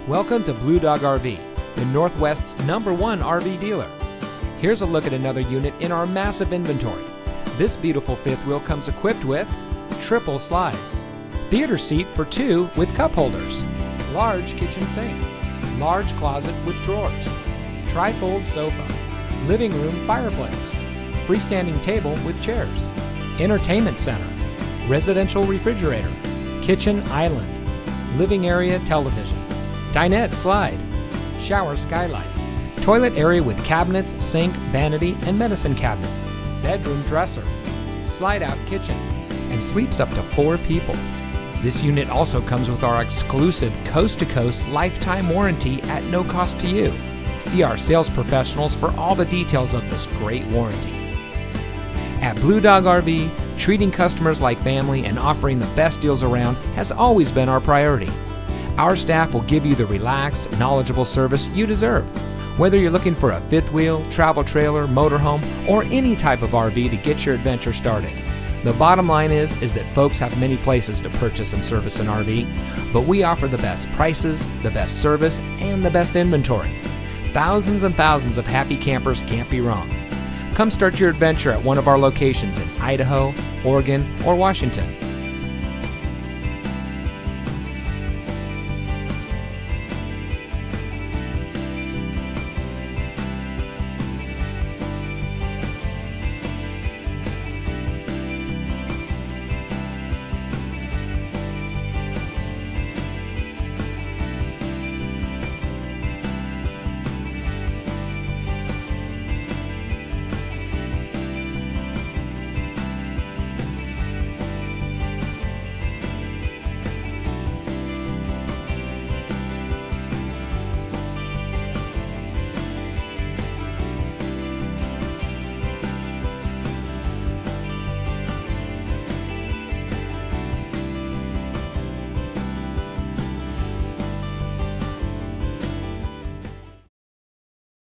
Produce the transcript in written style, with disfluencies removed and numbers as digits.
Welcome to Blue Dog RV, the Northwest's #1 RV dealer. Here's a look at another unit in our massive inventory. This beautiful fifth wheel comes equipped with triple slides, theater seat for 2 with cup holders, large kitchen sink, large closet with drawers, tri-fold sofa, living room fireplace, freestanding table with chairs, entertainment center, residential refrigerator, kitchen island, living area television, dinette slide, shower skylight, toilet area with cabinets, sink, vanity, and medicine cabinet, bedroom dresser, slide-out kitchen, and sleeps up to 4 people. This unit also comes with our exclusive coast-to-coast lifetime warranty at no cost to you. See our sales professionals for all the details of this great warranty. At Blue Dog RV, treating customers like family and offering the best deals around has always been our priority. Our staff will give you the relaxed, knowledgeable service you deserve. Whether you're looking for a fifth wheel, travel trailer, motorhome, or any type of RV to get your adventure started. The bottom line is that folks have many places to purchase and service an RV, but we offer the best prices, the best service, and the best inventory. Thousands and thousands of happy campers can't be wrong. Come start your adventure at one of our locations in Idaho, Oregon, or Washington.